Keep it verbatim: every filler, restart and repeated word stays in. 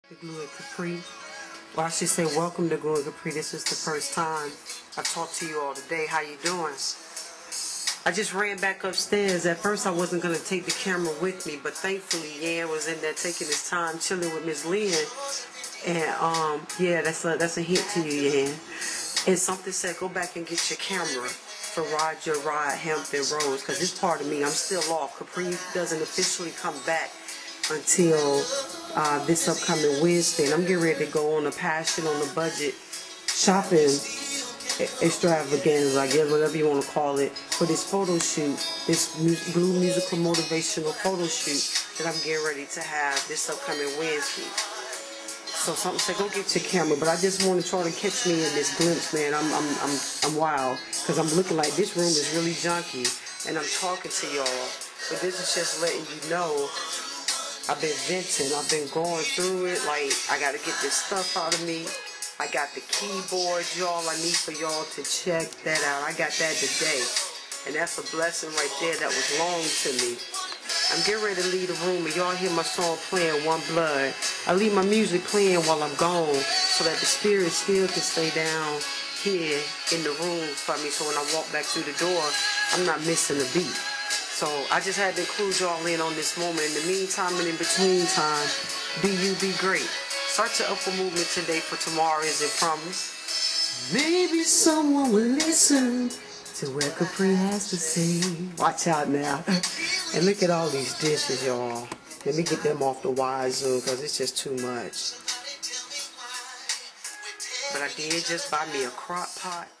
The Glue and caPri'd. Well, I should say welcome to Glue and caPri'd. This is the first time I've talked to you all today. How you doing? I just ran back upstairs. At first I wasn't going to take the camera with me, but thankfully Yan was in there taking his time chilling with Miss Lynn. And um, yeah, that's a, that's a hint to you, Yan. And something said go back and get your camera for Roger, Rod, Hampton, Rose, because it's part of me. I'm still off. caPri'd doesn't officially come back until uh, this upcoming Wednesday. And I'm getting ready to go on a passion on the budget shopping extravaganza, I guess, whatever you want to call it, for this photo shoot, this mu blue musical motivational photo shoot that I'm getting ready to have this upcoming Wednesday. So something said, go get your camera, but I just want to try to catch me in this glimpse, man. I'm I'm I'm I'm wild because I'm looking like this room is really junky, and I'm talking to y'all. But this is just letting you know I've been venting. I've been going through it. Like, I got to get this stuff out of me. I got the keyboard, y'all. I need for y'all to check that out. I got that today. And that's a blessing right there that was long to me. I'm getting ready to leave the room, and y'all hear my song playing, One Blood. I leave my music playing while I'm gone so that the spirit still can stay down here in the room for me. So when I walk back through the door, I'm not missing a beat. So I just had to include y'all in on this moment. In the meantime and in between time, be you, be great. Start your upward movement today, for tomorrow isn't promised. Maybe someone will listen to what caPri'd has to say. Watch out now. And look at all these dishes, y'all. Let me get them off the wide zoom because it's just too much. But I did just buy me a crock pot.